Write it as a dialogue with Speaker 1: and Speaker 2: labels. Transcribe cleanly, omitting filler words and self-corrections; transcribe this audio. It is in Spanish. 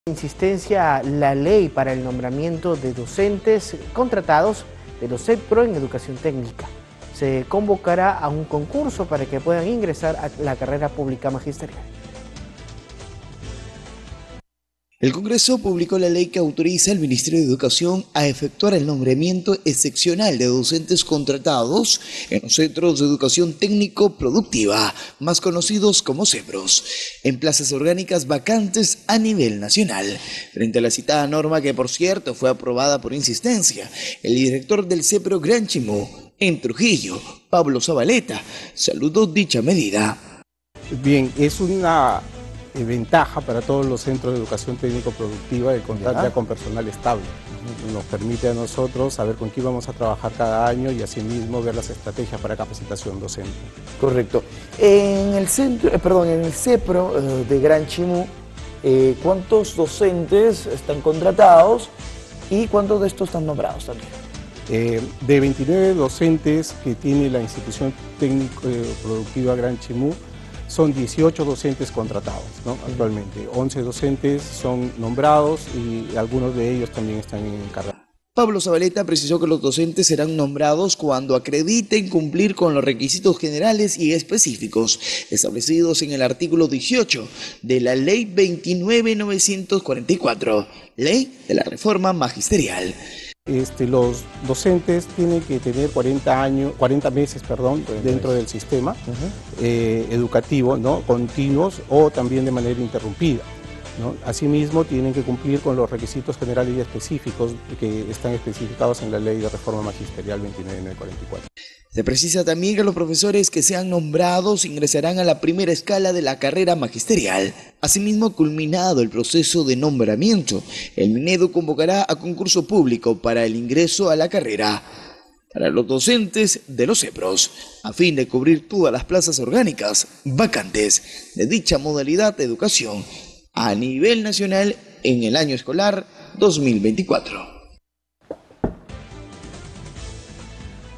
Speaker 1: Insistencia la ley para el nombramiento de docentes contratados de los CEPRO en educación técnica. Se convocará a un concurso para que puedan ingresar a la carrera pública magisterial.
Speaker 2: El Congreso publicó la ley que autoriza al Ministerio de Educación a efectuar el nombramiento excepcional de docentes contratados en los centros de educación técnico-productiva, más conocidos como CEPROS, en plazas orgánicas vacantes a nivel nacional. Frente a la citada norma, que por cierto fue aprobada por insistencia, el director del CEPRO Gran Chimú, en Trujillo, Pablo Zabaleta, saludó dicha medida.
Speaker 3: Bien, es una ventaja para todos los centros de educación técnico-productiva el contar ya con personal estable. Nos permite a nosotros saber con quién vamos a trabajar cada año y asimismo ver las estrategias para capacitación docente.
Speaker 4: Correcto. En el CEPRO de Gran Chimú, ¿cuántos docentes están contratados y cuántos de estos están nombrados también?
Speaker 3: De 29 docentes que tiene la institución técnico-productiva Gran Chimú, son 18 docentes contratados, ¿no? Actualmente. 11 docentes son nombrados y algunos de ellos también están en carrera.
Speaker 2: Pablo Zabaleta precisó que los docentes serán nombrados cuando acrediten cumplir con los requisitos generales y específicos establecidos en el artículo 18 de la Ley 29.944, Ley de la Reforma Magisterial.
Speaker 3: Los docentes tienen que tener 40 meses dentro del sistema educativo, ¿no? Continuos o también de manera interrumpida, ¿no? Asimismo, tienen que cumplir con los requisitos generales y específicos que están especificados en la Ley de Reforma Magisterial 29.944.
Speaker 2: Se precisa también que los profesores que sean nombrados ingresarán a la primera escala de la carrera magisterial. Asimismo, culminado el proceso de nombramiento, el Minedu convocará a concurso público para el ingreso a la carrera para los docentes de los CEPROS, a fin de cubrir todas las plazas orgánicas vacantes de dicha modalidad de educación a nivel nacional en el año escolar 2024.